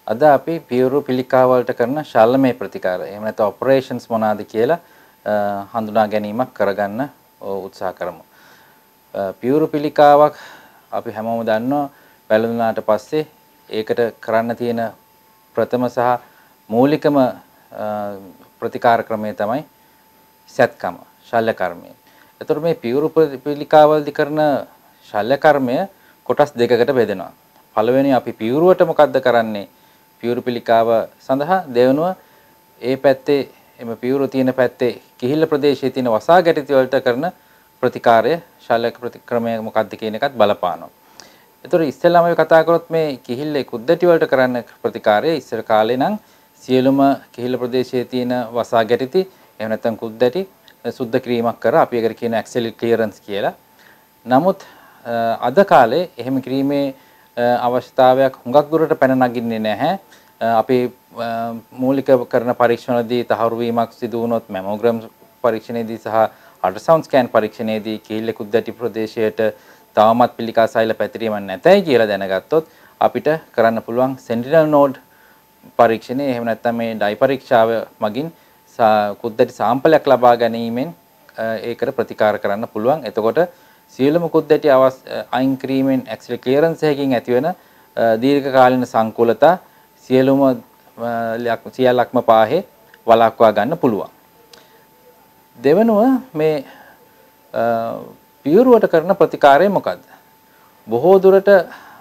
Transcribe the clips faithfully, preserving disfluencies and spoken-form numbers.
අද අපි පියවරු පිළිකා වලට කරන ශල්‍යමය ප්‍රතිකාර එහෙම නැත්නම් ඔපරේෂන්ස් මොනවාද කියලා හඳුනා ගැනීමක් කරගන්න උත්සාහ කරමු. පියවරු පිළිකාවක් අපි හැමෝම දන්නවා වැළඳුනාට පස්සේ ඒකට කරන්න තියෙන ප්‍රථම සහ මූලිකම ප්‍රතිකාර ක්‍රමය තමයි සත්කම ශල්‍ය කර්මය. එතකොට මේ පියවරු පිළිකාවලදී කරන ශල්‍ය කර්මය කොටස් දෙකකට බෙදෙනවා. පළවෙනි අපි පියවරුවට මොකද්ද කරන්නේ? පියවරු පිළිකාව සඳහා දෙවනුව ඒ පැත්තේ එම පියවරු තියෙන පැත්තේ කිහිල්ල ප්‍රදේශයේ තියෙන වසා ගැටි වලට කරන ප්‍රතිකාරය ශල්‍ය ප්‍රතික්‍රමය මොකක්ද කියන එකත් බලපානවා. ඒතර ඉස්සෙල්ලාම අපි කතා කරොත් මේ කිහිල්ල කුද්දටි වලට කරන්න ප්‍රතිකාරය ඉස්සර කාලේ නම් සියලුම කිහිල්ල ප්‍රදේශයේ තියෙන වසා ගැටි එහෙම නැත්නම් කුද්දටි සුද්ධ කිරීමක් කර අපි ඒකට කියන ඇක්සෙලි ක්ලියරන්ස් කියලා. නමුත් අද කාලේ එහෙම කිරීමේ අවශ්‍යතාවයක් හුඟක් දුරට පැන නගින්නේ නැහැ. අපි මූලික කරන පරීක්ෂණවලදී තහවුරු වීමක් සිදු වුණොත් මැමෝග්‍රෑම් පරීක්ෂණයේදී සහ අල්ට්‍රාසවුන්ඩ් ස්කෑන් පරීක්ෂණයේදී කිහිල්ල කුද්දටි ප්‍රදේශයට තවමත් පිළිකා සෛල පැතිරීමක් නැතයි කියලා දැනගත්තොත් අපිට කරන්න පුළුවන් සෙන්ටිනල් නෝඩ් පරීක්ෂණය එහෙම නැත්නම් මේ ඩයි පරීක්ෂාව මගින් කුද්දටි සාම්පලයක් ලබා ගැනීමෙන් ඒකට ප්‍රතිකාර කරන්න පුළුවන්. එතකොට සියලුම කුද්දටි අයින් කිරීමෙන් ඇක්සෙලි ක්ලියරන්ස් එකකින් ඇතිවන දීර්ඝ කාලින සංකූලතා සියලුම සියල්ලක්ම පාහේ වළක්වා ගන්න පුළුවන්. දෙවනුව මේ පියවරුවට කරන ප්‍රතිකාරය මොකද්ද? බොහෝ දුරට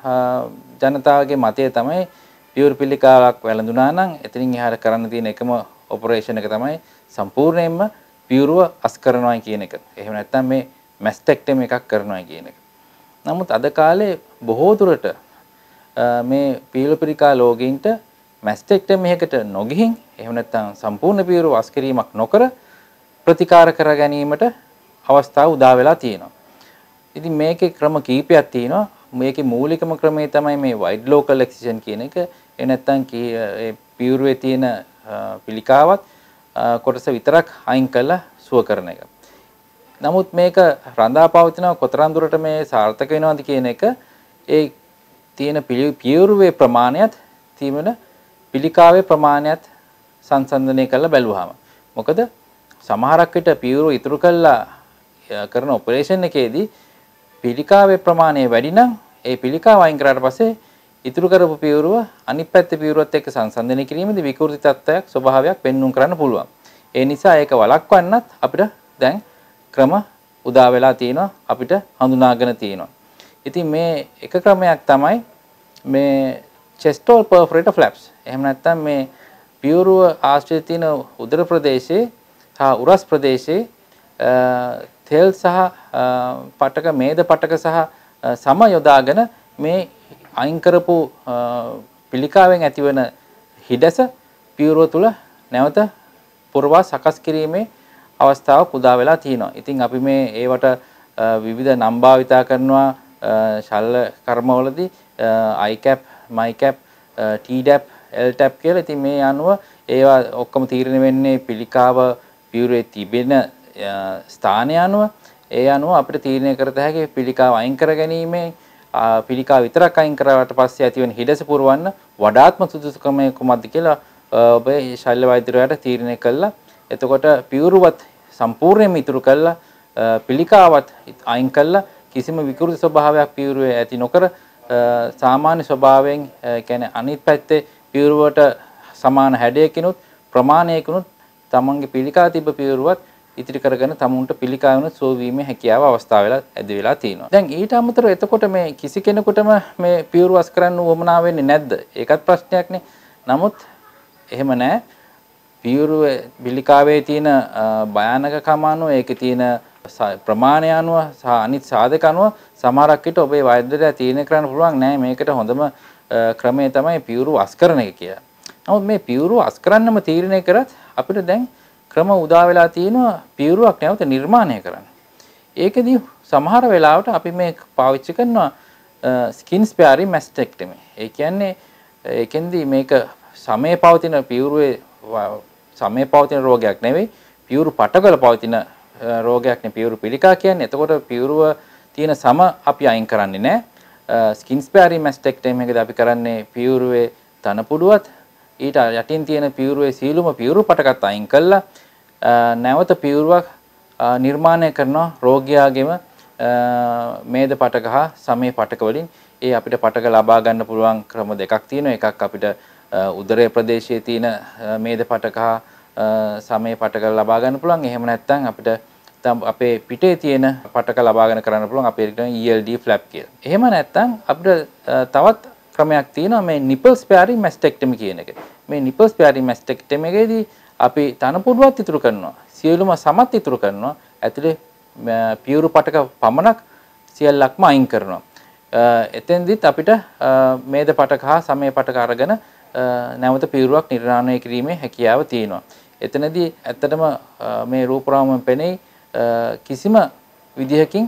ජනතාවගේ මතය තමයි පියවරු පිළිකාවක් වැළඳුනා නම් එතනින් එහාට කරන්න තියෙන එකම ඔපරේෂන් එක තමයි සම්පූර්ණයෙන්ම පියවරුව අස් කරනවා කියන එක. එහෙම නැත්නම් මේ මැස්ටෙක්ටමි එකක් කරනවා කියන එක. නමුත් අද කාලේ බොහෝ දුරට මේ පියවරු පිළිකා රෝගීන්ට මැස්ටෙක්ටමි එකකට නොගිහින් එහෙම නැත්නම් සම්පූර්ණ පියවරු අස් කිරීමක් නොකර ප්‍රතිකාර කර ගැනීමට අවස්ථාව උදා වෙලා තියෙනවා. ඉතින් මේකේ ක්‍රම කීපයක් තියෙනවා. මේකේ මූලිකම ක්‍රමය තමයි මේ වයිඩ් ලෝකල් එක්සිෂන් කියන එක. ඒ නැත්නම් ඒ පියවරුවේ තියෙන පිළිකාවත් කොටස විතරක් අයින් කරලා සුව කරන එක. නමුත් මේක රඳා පවතිනව කොතරම් දුරට මේ සාර්ථක වෙනවද කියන එක ඒ තියෙන පියවරුවේ ප්‍රමාණයත් තියෙන පිළිකාවේ ප්‍රමාණයත් සංසන්දනය කරලා බැලුවාම මොකද සමහරක් විට පියවරු ඉතුරු කළා කරන ඔපරේෂන් එකේදී පිළිකාවේ ප්‍රමාණය වැඩි නම් ඒ පිළිකාව අයින් කරාට පස්සේ ඉතුරු කරපු පියවරුව අනිත් පැත්තේ පියවරුවත් එක්ක සංසන්දනය කිරීමේදී විකෘති තත්ත්වයක් ස්වභාවයක් පෙන්වුම් කරන්න පුළුවන්. ඒ නිසා ඒක වළක්වන්නත් අපිට දැන් ක්‍රම උදා වෙලා තියෙනවා අපිට හඳුනාගෙන තියෙනවා. ඉතින් මේ එක ක්‍රමයක් තමයි මේ chest wall perforator flaps. එහෙම නැත්නම් මේ පියවරුව ආශ්‍රය තියෙන උදර ප්‍රදේශයේ සහ උරස් ප්‍රදේශයේ තෙල් සහ පටක මේද පටක සහ සම යොදාගෙන මේ අයින් කරපු පිළිකාවෙන් ඇතිවන හිඩැස පියවරුව තුල නැවත පුරවා සකස් කිරීමේ අවස්ථාවක් උදා වෙලා තියෙනවා. ඉතින් අපි මේ ඒවට විවිධ නම් භාවිතා කරනවා ශල්‍ය කර්මවලදී I cap, my cap, T dap, L tap කියලා. ඉතින් මේ අනුව ඒවා ඔක්කොම තීරණය වෙන්නේ පිළිකාව පියවරුවේ තිබෙන ස්ථානය අනුව. ඒ අනුව අපිට තීරණය කරත හැකි පිළිකාව අයින් කර ගැනීමේ පිළිකාව විතරක් අයින් කරාට පස්සේ ඇතිවන හිඩැස පුරවන්න වඩාත්ම සුදුසු ක්‍රමය කුමක්ද කියලා ඔබ ශල්‍ය වෛද්‍යවරයාට තීරණය කළා. එතකොට පියවරුවත් සම්පූර්ණයෙන්ම ඉතුරු කළා පිළිකාවත් අයින් කළා කිසිම විකෘති ස්වභාවයක් පියවරුවේ ඇති නොකර සාමාන්‍ය ස්වභාවයෙන් කියන්නේ අනිත් පැත්තේ පියවරුවට සමාන හැඩයකිනුත් ප්‍රමාණයකිනුත් තමන්ගේ පිළිකා තිබ්බ පියවරුවත් ඉතිරි කරගෙන තමුන්ට පිළිකා වෙන සෝවීමේ හැකියාව අවස්ථාව වෙලා ඇති වෙලා තියෙනවා. දැන් ඊට අමතරව එතකොට මේ කිසි කෙනෙකුටම මේ පියවරු අස් කරන්න උවමනා වෙන්නේ නැද්ද? ඒකත් ප්‍රශ්නයක්නේ. නමුත් එහෙම නැහැ. පියවරු පිළිකාවේ තියෙන භයානකකම අනුව ඒකේ තියෙන ප්‍රමාණය අනුව සහ අනිත් සාධක අනුව සමහරක් විට ඔබේ වෛද්‍යවරයා තීරණය කරන්න පුළුවන් නෑ මේකට හොඳම ක්‍රමය තමයි පියවරු අස් කරන එක කියලා. නමුත් මේ පියවරු අස් කරන්නම තීරණය කරත් අපිට දැන් ක්‍රම උදා වෙලා තියෙනවා පියවරුවක් නැවත නිර්මාණය කරන්න. ඒකෙදී සමහර වෙලාවට අපි මේ පාවිච්චි කරනවා ස්කින් ස්පෙයාරින් මැස්ටෙක්ටමි. ඒ කියන්නේ ඒකෙන්දී මේක සමේ පවතින පියවරුවේ සමේ පවතින රෝගයක් නෙවෙයි පියවරු පටවල පවතින රෝගයක් නේ පියවරු පිළිකා කියන්නේ. එතකොට පියවරුව තියෙන සම අපි අයින් කරන්නේ නැහැ. ස්කින් ස්පෙයාරින් මැස්ටෙක්ටමි එකද අපි කරන්නේ පියවරුවේ තනපුඩුවත් ඊට යටින් තියෙන පියුරුවේ සීලුම පියුරු පටකත් අයින් කළා නැවත පියුරුවක් නිර්මාණය කරන රෝගියාගේම මේද පටක හා සමේ පටක වලින් ඒ අපිට පටක ලබා ගන්න පුළුවන් ක්‍රම දෙකක් තියෙනවා. එකක් අපිට උදරයේ ප්‍රදේශයේ තියෙන මේද පටක හා සමේ පටක ලබා ගන්න පුළුවන්. එහෙම නැත්නම් අපිට අපේ පිටේ තියෙන පටක ලබා ගන්න කරන්න පුළුවන් අපේ E L D flap කියලා. එහෙම නැත්නම් අපිට තවත් ක්‍රමයක් තියෙනවා මේ nipple sparing mastectomy කියන එක. මේ nipple sparing mastectomy එකේදී අපි තනපුඩුවත් ඉතුරු කරනවා. සියලුම සමත් ඉතුරු කරනවා. ඇතුලේ පියුරු පටක පමණක් සියල්ලක්ම අයින් කරනවා. එතෙන්දිත් අපිට මේද පටක හා සමේ පටක අරගෙන නැවත පියුරුවක් නිර්මාණය කිරීමේ හැකියාව තියෙනවා. එතනදී ඇත්තටම මේ රූපරාමයෙන් පෙනෙයි කිසිම විදිහකින්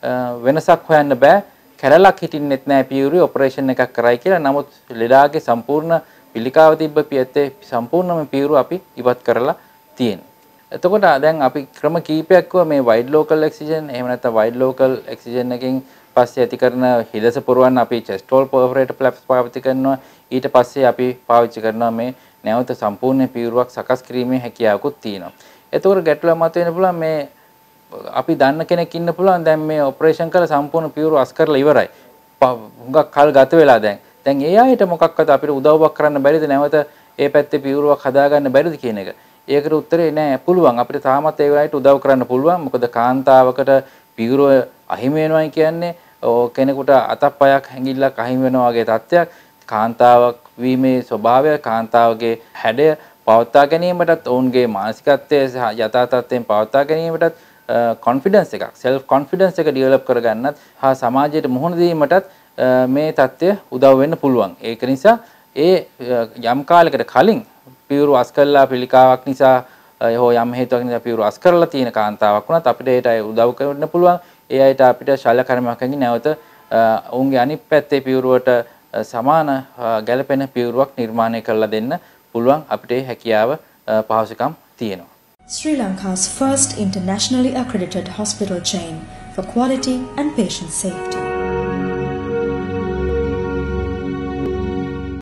වෙනසක් හොයන්න බෑ. කැරලක් හිටින්නෙත් නෑ පියුරුවේ ඔපරේෂන් එකක් කරයි කියලා. නමුත් ලෙඩාගේ සම්පූර්ණ පිළිකාව තිබ්බ පියත්තේ සම්පූර්ණම පියුරු අපි ඉවත් කරලා තියෙනවා. එතකොට දැන් අපි ක්‍රම කීපයක් මේ wide local excision එහෙම නැත්නම් wide local excision එකකින් පස්සේ ඇති කරන හිලස පුරවන්න අපි chest wall perforator flaps පාවිච්චි කරනවා. ඊට පස්සේ අපි පාවිච්චි කරනවා මේ නැවත සම්පූර්ණ පියුරුවක් සකස් කිරීමේ හැකියාවකුත් තියෙනවා. එතකොට ගැටලුවක් මතුවෙන්න පුළුවන් මේ අපි දන්න කෙනෙක් ඉන්න පුළුවන් දැන් මේ ඔපරේෂන් කරලා සම්පූර්ණ පියුරු අස් කරලා ඉවරයි. හුඟක් කල් ගත වෙලා දැන්. දැන් ඒ අයට මොකක්වත් අපිට උදව්වක් කරන්න බැරිද නැවත ඒ පැත්තේ පියුරුවක් හදාගන්න බැරිද කියන එක. ඒකට උත්තරේ නෑ පුළුවන්. අපිට තාමත් ඒ වෙලාවට උදව් කරන්න පුළුවන්. මොකද කාන්තාවකට පියුරුව අහිමි වෙනවයි කියන්නේ කෙනෙකුට අතක් පයක් හැංගිල්ලක් අහිමි වෙනවා වගේ තත්ත්වයක්. කාන්තාවක් වීමේ ස්වභාවය කාන්තාවගේ හැඩය පවත්වා ගැනීමටත් ඔවුන්ගේ මානසිකත්වය සහ යථා තත්ත්වයෙන් පවත්වා ගැනීමටත් කොන්ෆිඩන්ස් එකක් self confidence එක develop කරගන්නත් හා සමාජයට මුහුණ දීමටත් මේ தත්ත්වය උදව් වෙන්න පුළුවන්. ඒක නිසා ඒ යම් කාලයකට කලින් පියුරු අස් කළා පිළිකාවක් නිසා හෝ යම් හේතුවක් නිසා පියුරු අස් කරලා තියෙන කාන්තාවක් වුණත් අපිට ඒට උදව් කරන්න පුළුවන්. ඒ අයට අපිට ශල්‍ය කර්මයකින් නැවත ඔවුන්ගේ අනිත් පැත්තේ පියුරුවට සමාන ගැළපෙන පියුරුවක් නිර්මාණය කරලා දෙන්න පුළුවන් අපිට හැකියාව පහසුකම් තියෙනවා. Sri Lanka's first internationally accredited hospital chain for quality and patient safety.